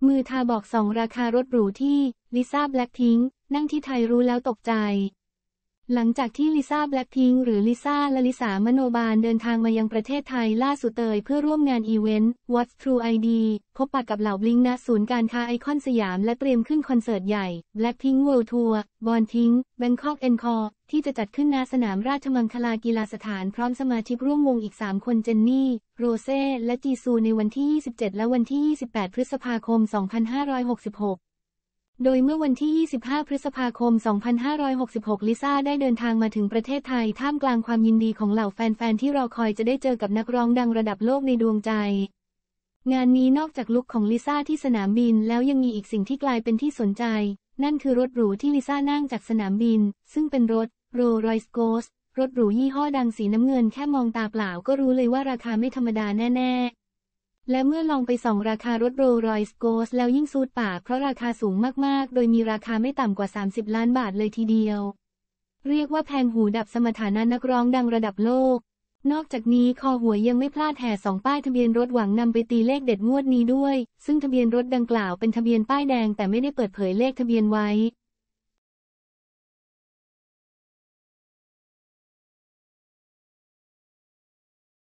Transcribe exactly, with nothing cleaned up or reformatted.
มือทาบอกส่องราคารถหรูที่ลิซ่าแบล็คพิงค์นั่งที่ไทยรู้แล้วตกใจหลังจากที่ลิซ่าแบล็คพิงค์หรือลิซ่าลลิสามโนบาลเดินทางมายังประเทศไทยล่าสุดเตยเพื่อร่วมงานอีเวนต์ What's True ไอ ดี พบปะกับเหล่าบลิงณศูนย์การค้าไอคอนสยามและเตรียมขึ้นคอนเสิร์ตใหญ่ Blackpink World Tour Born Pink Bangkok Encore ที่จะจัดขึ้นณสนามราชมังคลากีฬาสถานพร้อมสมาชิกร่วมวงอีกสามคนเจนนี่โรเซ่และจีซูในวันที่ยี่สิบเจ็ดและวันที่ยี่สิบแปดพฤษภาคมสองพันห้าร้อยหกสิบหกโดยเมื่อวันที่ยี่สิบห้าพฤษภาคมสองพันห้าร้อยหกสิบหกลิซ่าได้เดินทางมาถึงประเทศไทยท่ามกลางความยินดีของเหล่าแฟนๆที่รอคอยจะได้เจอกับนักร้องดังระดับโลกในดวงใจงานนี้นอกจากลุคของลิซ่าที่สนามบินแล้วยังมีอีกสิ่งที่กลายเป็นที่สนใจนั่นคือรถหรูที่ลิซ่านั่งจากสนามบินซึ่งเป็นรถ Rolls-Royce Ghost รถหรูยี่ห้อดังสีน้ำเงินแค่มองตาเปล่าก็รู้เลยว่าราคาไม่ธรรมดาแน่ๆและเมื่อลองไปส่องราคารถ Rolls-Royce Ghost แล้วยิ่งซูดปากเพราะราคาสูงมากๆโดยมีราคาไม่ต่ำกว่าสามสิบล้านบาทเลยทีเดียวเรียกว่าแพงหูดับสมรรถนะนักร้องดังระดับโลกนอกจากนี้คอหวยยังไม่พลาดแห่สองป้ายทะเบียนรถหวังนำไปตีเลขเด็ดงวดนี้ด้วยซึ่งทะเบียนรถดังกล่าวเป็นทะเบียนป้ายแดงแต่ไม่ได้เปิดเผยเลขทะเบียนไว้